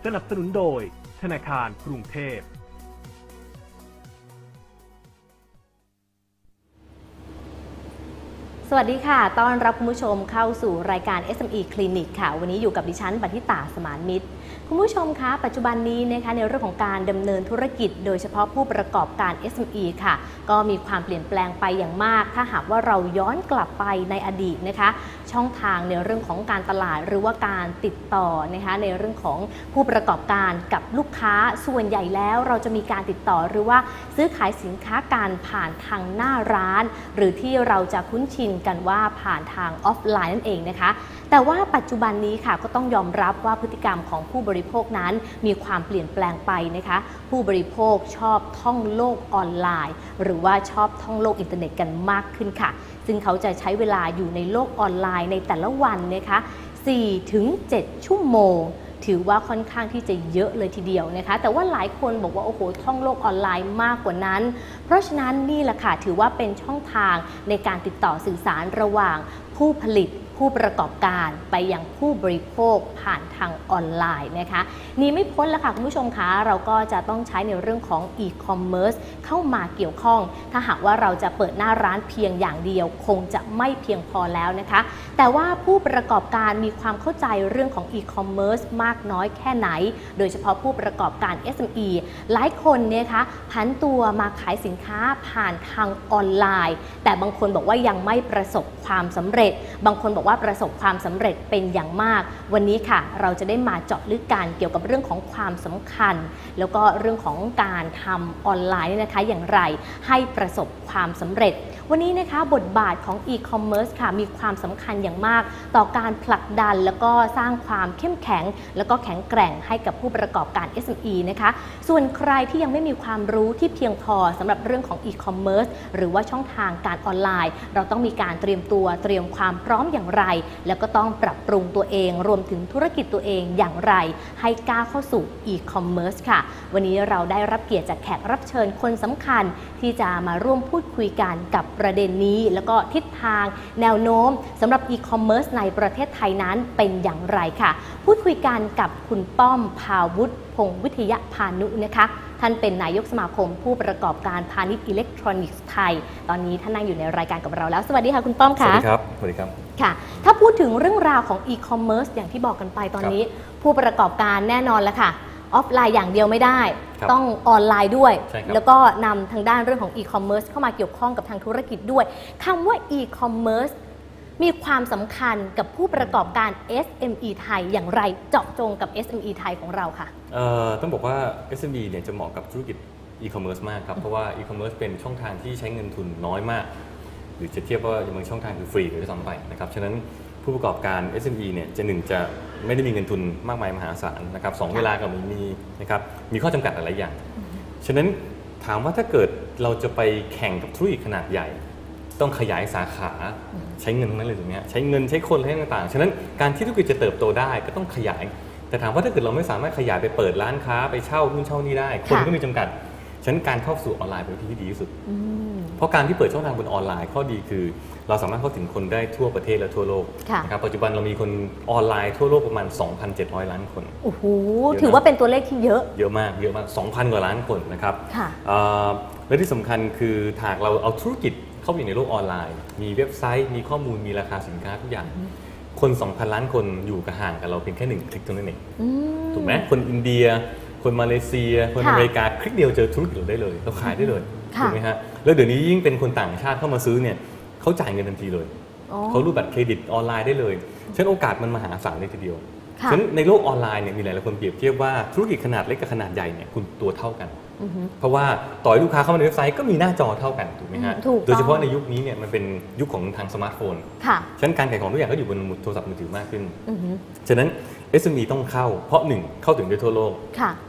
สนับสนุนโดยธนาคารกรุงเทพสวัสดีค่ะต้อนรับคุณผู้ชมเข้าสู่รายการ SME Clinic ค่ะวันนี้อยู่กับดิฉันบัณฑิตาสมานมิตรคุณผู้ชมคะปัจจุบันนี้นะคะในเรื่องของการดำเนินธุรกิจโดยเฉพาะผู้ประกอบการ SME ค่ะก็มีความเปลี่ยนแปลงไปอย่างมากถ้าหากว่าเราย้อนกลับไปในอดีตนะคะช่องทางในเรื่องของการตลาดหรือว่าการติดต่อนะคะในเรื่องของผู้ประกอบการกับลูกค้าส่วนใหญ่แล้วเราจะมีการติดต่อหรือว่าซื้อขายสินค้าการผ่านทางหน้าร้านหรือที่เราจะคุ้นชินกันว่าผ่านทางออฟไลน์นั่นเองนะคะแต่ว่าปัจจุบันนี้ค่ะก็ต้องยอมรับว่าพฤติกรรมของผู้บริโภคนั้นมีความเปลี่ยนแปลงไปนะคะผู้บริโภคชอบท่องโลกออนไลน์หรือว่าชอบท่องโลกอินเทอร์เน็ตกันมากขึ้นค่ะซึ่งเขาจะใช้เวลาอยู่ในโลกออนไลน์ในแต่ละวันนะคะ4-7 ชั่วโมงถือว่าค่อนข้างที่จะเยอะเลยทีเดียวนะคะแต่ว่าหลายคนบอกว่าโอ้โหท่องโลกออนไลน์มากกว่านั้นเพราะฉะนั้นนี่แหละค่ะถือว่าเป็นช่องทางในการติดต่อสื่อสารระหว่างผู้ผลิตผู้ประกอบการไปยังผู้บริโภคผ่านทางออนไลน์นะคะนี่ไม่พ้นแล้วค่ะคุณผู้ชมคะเราก็จะต้องใช้ในเรื่องของอีคอมเมิร์ซเข้ามาเกี่ยวข้องถ้าหากว่าเราจะเปิดหน้าร้านเพียงอย่างเดียวคงจะไม่เพียงพอแล้วนะคะแต่ว่าผู้ประกอบการมีความเข้าใจเรื่องของอีคอมเมิร์ซมากน้อยแค่ไหนโดยเฉพาะผู้ประกอบการ SME หลายคนเนี่ยคะผันตัวมาขายสินค้าผ่านทางออนไลน์แต่บางคนบอกว่ายังไม่ประสบความสำเร็จบางคนบอกว่าประสบความสำเร็จเป็นอย่างมากวันนี้ค่ะเราจะได้มาเจาะลึกกันเกี่ยวกับเรื่องของความสำคัญแล้วก็เรื่องของการทำออนไลน์นะคะอย่างไรให้ประสบความสำเร็จวันนี้นะคะบทบาทของอีคอมเมิร์ซค่ะมีความสำคัญอย่างมากต่อการผลักดันแล้วก็สร้างความเข้มแข็งแล้วก็แข็งแกร่งให้กับผู้ประกอบการ SME นะคะส่วนใครที่ยังไม่มีความรู้ที่เพียงพอสำหรับเรื่องของอีคอมเมิร์ซหรือว่าช่องทางการออนไลน์เราต้องมีการเตรียมตัวเตรียมความพร้อมอย่างไรแล้วก็ต้องปรับปรุงตัวเองรวมถึงธุรกิจตัวเองอย่างไรให้ก้าวเข้าสู่อีคอมเมิร์ซค่ะวันนี้เราได้รับเกียรติจากแขกรับเชิญคนสำคัญที่จะมาร่วมพูดคุยกันกับประเด็นนี้แล้วก็ทิศทางแนวโน้มสำหรับอีคอมเมิร์ซในประเทศไทยนั้นเป็นอย่างไรค่ะพูดคุยกันกับคุณป้อมภาวุฒิพงศ์วิทยาพานุนะคะท่านเป็นนายกสมาคมผู้ประกอบการพาณิชย์อิเล็กทรอนิกส์ไทยตอนนี้ท่านนั่งอยู่ในรายการกับเราแล้วสวัสดีค่ะคุณป้อมค่ะสวัสดีครับสวัสดีครับค่ะถ้าพูดถึงเรื่องราวของอีคอมเมิร์ซอย่างที่บอกกันไปตอนนี้ผู้ประกอบการแน่นอนแล้วค่ะออฟไลน์อย่างเดียวไม่ได้ต้องออนไลน์ด้วยแล้วก็นำทางด้านเรื่องของอีคอมเมิร์ซเข้ามาเกี่ยวข้องกับทางธุรกิจด้วยคำว่าอีคอมเมิร์ซมีความสำคัญกับผู้ประกอบการ SME ไทยอย่างไรเจาะจงกับ SME ไทยของเราค่ะต้องบอกว่า SME เนี่ยจะเหมาะกับธุรกิจอีคอมเมิร์ซมากครับเพราะว่าอีคอมเมิร์ซเป็นช่องทางที่ใช้เงินทุนน้อยมากหรือจะเทียบว่าบางช่องทางคือฟรีเลยซ้ำไปนะครับฉะนั้นผู้ประกอบการ SME เนี่ยจะไม่ได้มีเงินทุนมากมายมหาศาลนะครับ2เวลาก็มีนะครับมีข้อจำกัดหลายอย่างฉะนั้นถามว่าถ้าเกิดเราจะไปแข่งกับธุรกิจขนาดใหญ่ต้องขยายสาขาใช้เงินทั้งนั้นเลยถูกไหมใช้เงินใช้คนอะไรต่างๆฉะนั้นการที่ธุรกิจจะเติบโตได้ก็ต้องขยายแต่ถามว่าถ้าเกิดเราไม่สามารถขยายไปเปิดร้านค้าไปเช่านู่นเช่านี่ได้คนก็มีจำกัดฉะนั้นการเข้าสู่ออนไลน์เป็นวิธีที่ดีที่สุดเพราะการที่เปิดช่องทางบนออนไลน์ข้อดีคือเราสามารถเข้าถึงคนได้ทั่วประเทศและทั่วโลกนะครับปัจจุบันเรามีคนออนไลน์ทั่วโลกประมาณ 2,700 ล้านคนโอ้โหถือว่าเป็นตัวเลขที่เยอะมาก 2,000 กว่าล้านคนนะครับและที่สำคัญคือหากเราเอาธุรกิจเข้าไปอยู่ในโลกออนไลน์มีเว็บไซต์มีข้อมูลมีราคาสินค้าทุกอย่างคน 2,000 ล้านคนอยู่กับห่างกับเราเพียงแค่1คลิกเท่านั้นเองถูกไหมคนอินเดียคนมาเลเซียคนอเมริกาคลิกเดียวเจอธุรกิจเราได้เลยเราขายได้เลยถูกไหมฮะแล้วเดี๋ยวนี้ยิ่งเป็นคนต่างชาติเข้ามาซื้อเนี่ยเขาจ่ายเงินทันทีเลยเขารูดบัตรเครดิตออนไลน์ได้เลยฉะนั้นโอกาสมันมหาศาลเลยทีเดียวฉะนั้นในโลกออนไลน์เนี่ยมีหลายคนเปรียบเทียบว่าธุรกิจขนาดเล็กกับขนาดใหญ่เนี่ยคุณตัวเท่ากันเพราะว่าต่อให้ลูกค้าเข้ามาในเว็บไซต์ก็มีหน้าจอเท่ากันถูกไหมฮะโดยเฉพาะในยุคนี้เนี่ยมันเป็นยุคของทางสมาร์ทโฟนฉะนั้นการขายของทุกอย่างก็อยู่บนโทรศัพท์มือถือมากขึ้นฉะนั้น SME ต้องเข้าเพราะ1เข้าถึงได้ทั่วโลก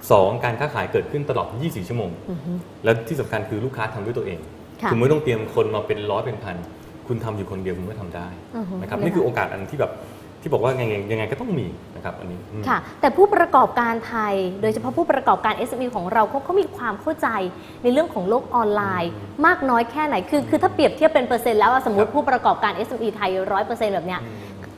2การค้าขายเกิดขึ้นตลอด24ชั่วโมงและที่สำคัญคือลูกค้าทำด้วยตัวเองคุณไม่ต้องเตรียมคนมาเป็นร้อยเป็นพันคุณทำอยู่คนเดียวคุณก็ทำได้นะครับนี่คือโอกาสอันที่แบบที่บอกว่ายังไงก็ต้องมีนะครับอันนี้ค่ะแต่ผู้ประกอบการไทยโดยเฉพาะผู้ประกอบการ SME ของเราเขามีความเข้าใจในเรื่องของโลกออนไลน์มากน้อยแค่ไหนคือถ้าเปรียบเทียบเป็นเปอร์เซ็นต์แล้วสมมติผู้ประกอบการ SME ไทย 100% แบบเนี้ย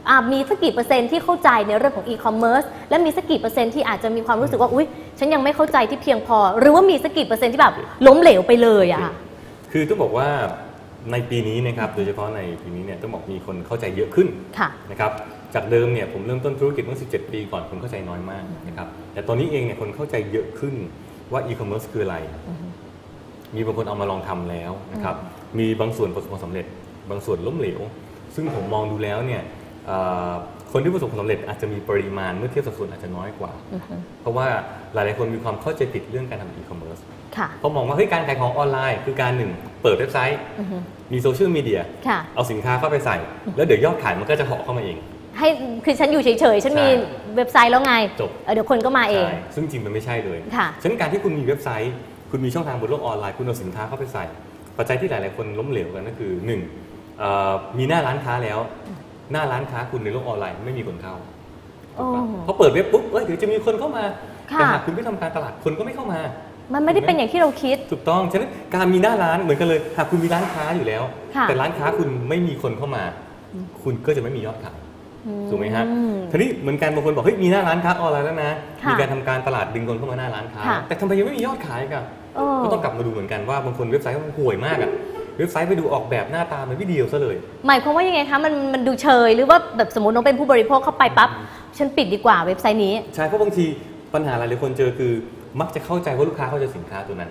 มีสักกี่เปอร์เซ็นต์ที่เข้าใจในเรื่องของอีคอมเมิร์ซและมีสักกี่เปอร์เซ็นต์ที่อาจจะมีความรู้สึกว่าอุ๊ยฉันยังไม่เข้าใจที่เพียงพอหรือว่ามีสักกี่เปอร์เซ็นต์ที่แบบล้มเหลวไปเลยอะคือต้องบอกว่าในปีนี้นะครับโดยเฉพาะในปีนี้เนี่ยต้องบอกมีคนเข้าใจเยอะขึ้นนะครับจากเดิมเนี่ยผมเริ่มต้นธุรกิจเมื่อ17 ปีก่อนคนเข้าใจน้อยมากนะครับแต่ตอนนี้เองเนี่ยคนเข้าใจเยอะขึ้นว่าอีคอมเมิร์ซคืออะไรมีบางคนเอามาลองทำแล้วนะครับมีบางส่วนประสบความสำเร็จบางส่วนล้มเหลวซึ่งผมมองดูแล้วเนี่ยคนที่ประสบความสำเร็จอาจจะมีปริมาณเมื่อเทียบสัดส่วนอาจจะน้อยกว่าเพราะว่าหลายๆคนมีความเข้าใจผิดเรื่องการทำอีคอมเมิร์ซเพราะมองว่าเฮ้ยการขายของออนไลน์คือการหนึ่งเปิดเว็บไซต์มีโซเชียลมีเดียเอาสินค้าเข้าไปใส่แล้วเดี๋ยวยอดขายมันก็จะเหาะเข้ามาเองให้คือฉันอยู่เฉยๆฉันมีเว็บไซต์แล้วไงจบเดี๋ยวคนก็มาเองซึ่งจริงมันไม่ใช่เลยฉะนั้นการที่คุณมีเว็บไซต์คุณมีช่องทางบนโลกออนไลน์คุณเอาสินค้าเข้าไปใส่ปัจจัยที่หลายๆคนล้มเหลวกันก็คือ1มีหน้าร้านค้าแล้วหน้าร้านค้าคุณในโลกออนไลน์ไม่มีคนเข้าพอเปิดเว็บปุ๊บเดี๋ยวจะมีคนเข้ามาแต่หากคุณไม่ทำการตลาดคนก็ไม่เข้ามามันไม่ได้เป็นอย่างที่เราคิดถูกต้องฉะนั้นการมีหน้าร้านเหมือนกันเลยหากคุณมีร้านค้าอยู่แล้วแต่ร้านค้าคุณไม่มีคนเข้ามาคุณก็จะไม่มียอดขายถูกไหมฮะทีนี้เหมือนกันบางคนบอกเฮ้ยมีหน้าร้านค้าออนไลน์แล้วนะมีการทำการตลาดดึงคนเข้ามาหน้าร้านค้าแต่ทำไมยังไม่มียอดขายกันก็ต้องกลับมาดูเหมือนกันว่าบางคนเว็บไซต์มันห่วยมากเว็บไซต์ไปดูออกแบบหน้าตามันไม่ดีซะเลยหมายความว่ายังไงคะมันดูเชยหรือว่าแบบสมมติน้องเป็นผู้บริโภคเข้าไปปั๊บฉันปิดดีกว่าเว็บไซต์นี้ใช่เพราะบางทีปัญหาหลายคนเจอคือมักจะเข้าใจว่าลูกค้าเข้าใจสินค้าตัวนั้น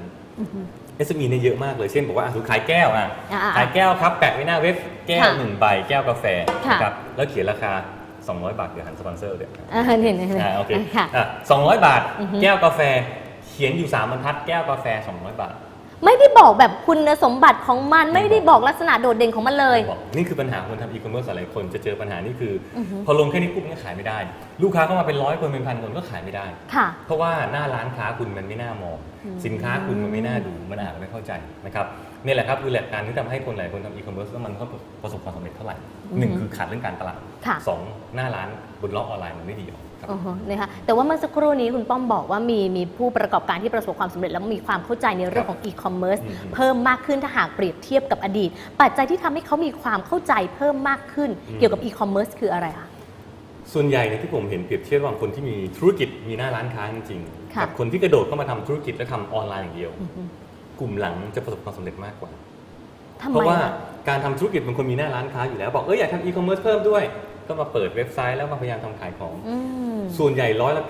SME เนี่ยเยอะมากเลยเช่นบอกว่าขายแก้วขายแก้วครับแปะไว้หน้าเว็บแก้ว1 ใบแก้วกาแฟนะครับแล้วเขียนราคา200 บาทเดี๋ยวหันสปอนเซอร์เดี๋ยวเห็นโอเค200 บาทแก้วกาแฟเขียนอยู่3 บรรทัดแก้วกาแฟ200 บาทไม่ได้บอกแบบคุณสมบัติของมันไม่ได้บอกลักษณะโดดเด่นของมันเลยนี่คือปัญหาคนทำอีคอมเมิร์ซหลายคนจะเจอปัญหานี่คือพอลงแค่นี้ปุ๊บเนี่ยขายไม่ได้ลูกค้าเข้ามาเป็น100 คนเป็น1,000 คนก็ขายไม่ได้เพราะว่าหน้าร้านค้าคุณมันไม่น่ามองสินค้าคุณมันไม่น่าดูมันอาจจะไม่เข้าใจนะครับนี่แหละครับคือหลักการที่ทำให้คนหลายคนทำอีคอมเมิร์ซแล้วมันก็ประสบความสำเร็จเท่าไหร่1คือขาดเรื่องการตลาด2หน้าร้านบนโลกออนไลน์มันไม่ดีนะคะแต่ว่าเมื่อสักครู่นี้คุณป้อมบอกว่ามีผู้ประกอบการที่ประสบความสำเร็จแล้วมีความเข้าใจในเรื่องของอีคอมเมิร์ซเพิ่มมากขึ้นถ้าหากเปรียบเทียบกับอดีตปัจจัยที่ทำให้เขามีความเข้าใจเพิ่มมากขึ้นเกี่ยวกับอีคอมเมิร์ซคืออะไรคะส่วนใหญ่เนี่ยที่ผมเห็นเปรียบเทียบระหว่างคนที่มีธุรกิจมีหน้าร้านค้าจริงๆกับคนที่กระโดดเข้ามาทำธุรกิจและทำออนไลน์อย่างเดียวกลุ่มหลังจะประสบความสำเร็จมากกว่าเพราะว่าการทำธุรกิจบางคนมีหน้าร้านค้าอยู่แล้วบอกอยากทำอีคอมเมิร์ซเพิ่มด้วยก็มาเปิดเว็บไซต์แล้วมาพยายามทำขายของส่วนใหญ่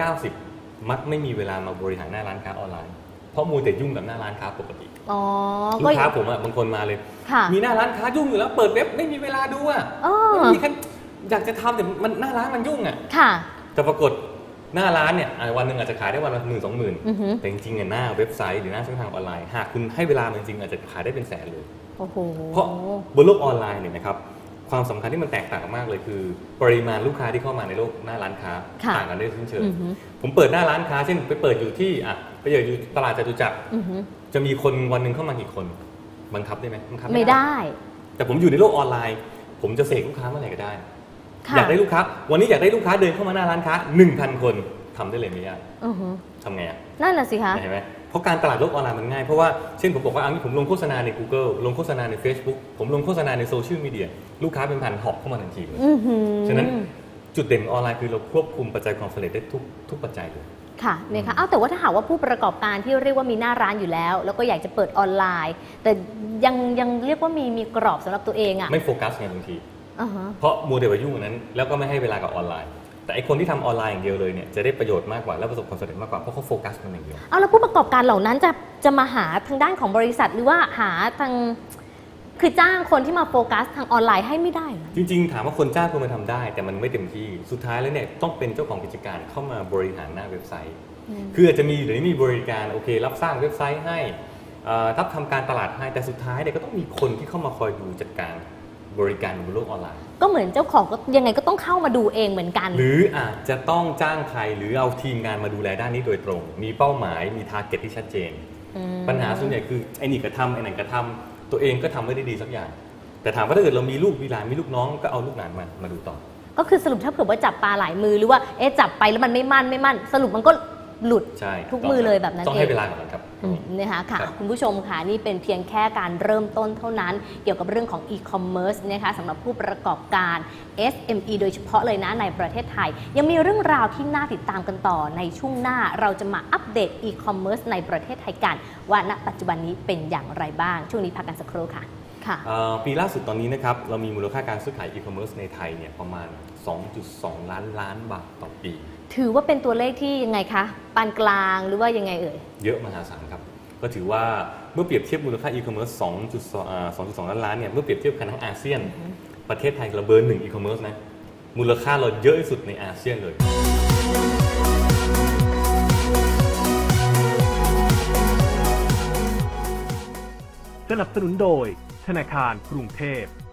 90%มักไม่มีเวลามาบริหารหน้าร้านค้าออนไลน์เพราะมัวแต่ยุ่งกับหน้าร้านค้าปกติลูกค้าผมบางคนมาเลยมีหน้าร้านค้ายุ่งอยู่แล้วเปิดเว็บไม่มีเวลาดูไม่มีแค่อยากจะทำแต่มันหน้าร้านมันยุ่งแต่ปรากฏหน้าร้านเนี่ยวันหนึ่งอาจจะขายได้วันละ10,000-20,000แต่จริงๆหน้าเว็บไซต์หรือหน้าช่องทางออนไลน์หากคุณให้เวลามันจริงอาจจะขายได้เป็นแสนเลยเพราะบนโลกออนไลน์เนี่ยนะครับความสำคัญที่มันแตกต่างมากเลยคือปริมาณลูกค้าที่เข้ามาในโลกหน้าร้านค้าต่างกันได้สิ้นเชิงผมเปิดหน้าร้านค้าเช่นไปเปิดอยู่ที่ไปอยู่ตลาดจตุจักรจะมีคนวันหนึ่งเข้ามากี่คนบังคับได้ไหมบังคับไม่ได้แต่ผมอยู่ในโลกออนไลน์ผมจะเสกลูกค้าเมื่อไหร่ก็ได้อยากได้ลูกค้าวันนี้อยากได้ลูกค้าเดินเข้ามาหน้าร้านค้า 1,000 คนทำได้เลยไม่ยากทำไงนั่นน่ะสิคะเห็นไหมเพราะการตลาดโลกออนไลน์มันง่ายเพราะว่าเช่นผมบอกว่าผมลงโฆษณาใน Google ลงโฆษณาใน Facebook ผมลงโฆษณาในโซเชียลมีเดียลูกค้าเป็นพันหอบเข้ามาทันทีเลยฉะนั้นจุดเด่นออนไลน์คือเราควบคุมปัจจัยความสำเร็จได้ทุกปัจจัยเลยค่ะเนี่ยค่ะแต่ว่าถ้าหากว่าผู้ประกอบการที่เรียกว่ามีหน้าร้านอยู่แล้วแล้วก็อยากจะเปิดออนไลน์แต่ยังเรียกว่ามีกรอบสำหรับตัวเองไม่โฟกัสไงบางทีเพราะมัวแต่ไปยุ่งนั้นแล้วก็ไม่ให้เวลากับออนไลน์แต่ไอคนที่ทำออนไลน์อย่างเดียวเลยเนี่ยจะได้ประโยชน์มากกว่าและประสบความสำเร็จมากกว่าเพราะเขาโฟกัสมันอย่างเดียวแล้วผู้ประกอบการเหล่านั้นจะมาหาทางด้านของบริษัทหรือว่าหาทางคือจ้างคนที่มาโฟกัสทางออนไลน์ให้ไม่ได้จริงๆถามว่าคนจ้างคนมาทำได้แต่มันไม่เต็มที่สุดท้ายแล้วเนี่ยต้องเป็นเจ้าของกิจการเข้ามาบริหารหน้าเว็บไซต์คืออาจจะมีหรือมีบริการโอเครับสร้างเว็บไซต์ให้รับทำการตลาดให้แต่สุดท้ายเนี่ยก็ต้องมีคนที่เข้ามาคอยดูจัดการบริการบนโลกออนไลน์ก็เหมือนเจ้าของก็ยังไงก็ต้องเข้ามาดูเองเหมือนกันหรืออาจจะต้องจ้างใครหรือเอาทีมงานมาดูแลด้านนี้โดยตรงมีเป้าหมายมีทาร์เก็ตที่ชัดเจนปัญหาส่วนใหญ่คือไอ้นี่ก็ทำไอ้นั่นก็ทำตัวเองก็ทำไม่ได้ดีสักอย่างแต่ถามว่าถ้าเกิดเรามีลูกมีหลานมีลูกน้องก็เอาลูกหลานมาดูต่อก็คือสรุปถ้าเผื่อว่าจับปลาหลายมือหรือว่าจับไปแล้วมันไม่มั่นสรุปมันก็หลุดทุกมือเลยแบบนั้นต้องให้เวลากับมันครับนะคะค่ะคุณผู้ชมค่ะนี่เป็นเพียงแค่การเริ่มต้นเท่านั้นเกี่ยวกับเรื่องของ e-commerce นะคะสำหรับผู้ประกอบการ SME โดยเฉพาะเลยนะในประเทศไทยยังมีเรื่องราวที่น่าติดตามกันต่อในช่วงหน้าเราจะมาอัปเดต e-commerce ในประเทศไทยกันว่าณปัจจุบันนี้เป็นอย่างไรบ้างช่วงนี้พักกันสักครู่ค่ะปีล่าสุดตอนนี้นะครับเรามีมูลค่าการซื้อขาย e-commerce ในไทยเนี่ยประมาณ 2.2 ล้านบาทต่อปีถือว่าเป็นตัวเลขที่ยังไงคะปานกลางหรือว่ายังไงเอ่ยเยอะมหาศาลครับก็ถือว่าเมื่อเปรียบเทียบมูลค่า e-commerce 2.2 ล้านเนี่ยเมื่อเปรียบเทียบกันทั้งอาเซียนประเทศไทยเราเบอร์ 1 e-commerce นะมูลค่าเราเยอะที่สุดในอาเซียนเลยสนับสนุนโดยธนาคารกรุงเทพ